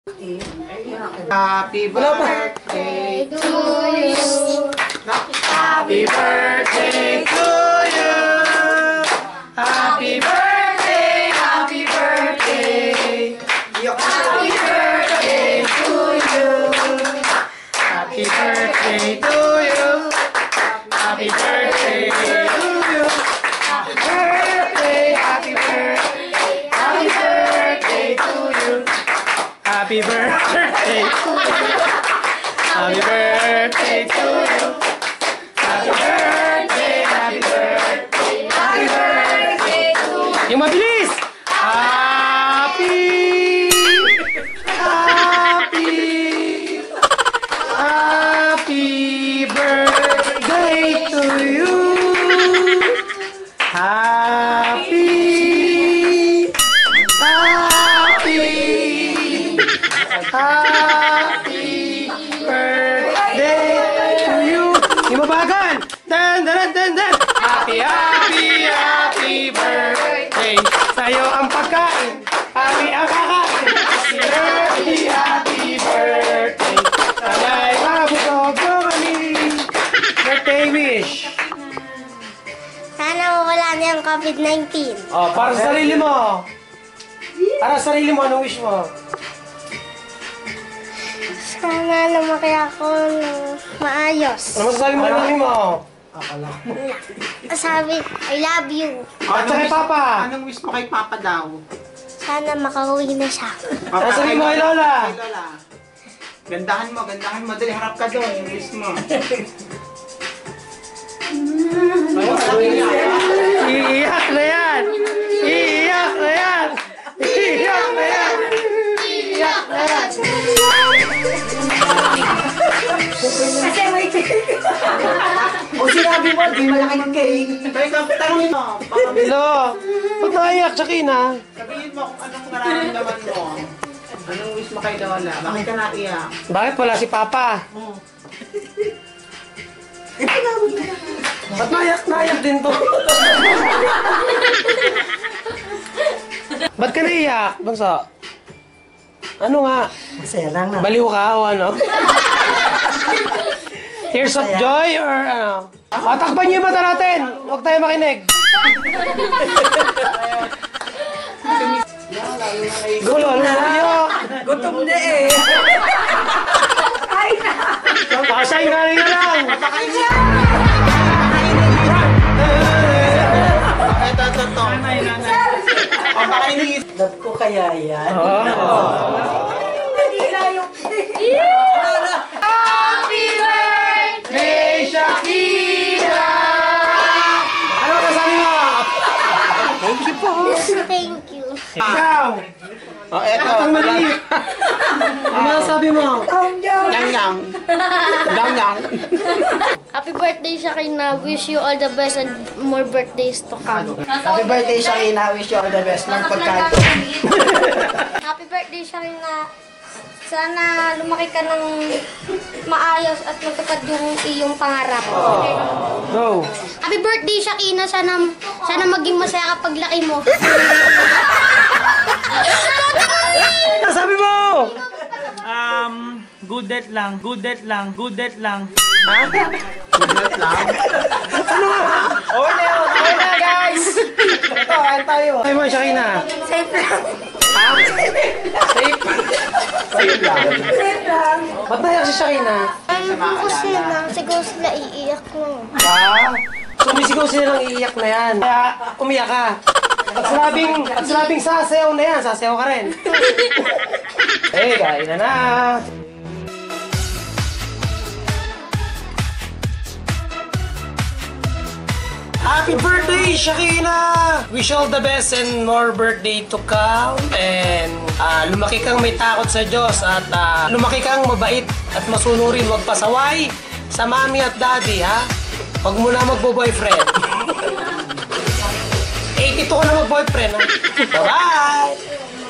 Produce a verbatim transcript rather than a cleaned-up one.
Happy birthday to you. Happy birthday to you. Happy birthday, happy birthday. Happy birthday to you. Happy birthday to you. Happy birthday to you. Happy birthday, happy birthday. Happy birthday to you. Happy birthday to you. Happy birthday to you. Happy birthday, happy birthday. Happy birthday to you. Yung mabilis! Happy! Happy! Happy birthday to you. Happy! Happy! Happy birthday to you. Imabagan! Dan, dan, dan, dan! Happy, happy, happy birthday. Sa'yo ang pagkain. Happy ang kakain. Happy birthday, happy birthday. Sana'y mabusog kami. Birthday wish. Sana wala na yung COVID nineteen. Oh, para sa sarili mo. Para sa sarili mo, anong wish mo? Sana lumaki ako ng maayos. Ano masasabi mo kay mo? Sabi, I love you. At sa kay Papa? Anong wish mo kay Papa daw? Sana makauwi na siya. Ano sabi mo kay Lola? Kay Lola. Gandahan mo, gandahan mo. Dali, harap ka doon. Yung wish mo. Iiyak na yan! Iiyak na yan! Iiyak na yan! Iiyak na yan! Kasi may O sinabi mo, di malaking cake. Teka, tanongin mo. Baka Hello! Ba't naiyak sa kina? sabihin mo kung anong nararamdaman mo. Anong wish mo kay Lola? Bakit ka naiyak? Bakit wala si Papa? Ba't naiyak, naiyak din to? Ba't ka naiyak, Bangso? Ano nga? Masaya lang na. Baliw ka o ano? Tears of joy or ano? O, takpan niyo yung mata natin! Huwag tayo makinig! Gulo, ano niyo? Gutom na eh. Pakasay nga rin lang! Ito, ito, ito. O baka iniisip. Love ko kaya yan. Happy birthday! Hey, Shakira! Ano ka sabi mo? Thank you po! Thank you. Ikaw! O eto. Ang maliit! Ano sabi mo? Yang yang. Yang yang. Happy birthday siya kay na. Wish you all the best and more birthdays to come. Happy birthday Shakina. Wish you all the best. Ng pagkain. Happy birthday siya kay na. Sana lumaki ka ng maayos at matupad yung iyong pangarap. Go! Happy birthday, Shakina. Sana, sana maging masaya kapag laki mo. Ano sabi mo? Um, good death lang, good death lang, good death lang. Ha? Good lang. Ano nga? Okay na, okay na guys! Ito, kain tayo. Sabi mo, Shakina? Safe lang. Ha? Safe? Safe lang. Ba't naiyak si Shakina? Ano po kasi lang, siguro sila iiyak mo. Ah, sumisigaw sila ng iiyak na yan. Kaya umiyak ka. Pag sinabing, pag sinabing sasayaw na yan, sasayaw ka rin. Eh, kain na na. Happy birthday, Shakina! Wish all the best and more birthday to come. And uh, lumaki kang may takot sa Diyos at uh, lumaki kang mabait at masunurin. Huwag pasaway sa mami at daddy, ha? Huwag mo na magbo-boyfriend. eighty-two ka na mag-boyfriend, ha? Bye-bye!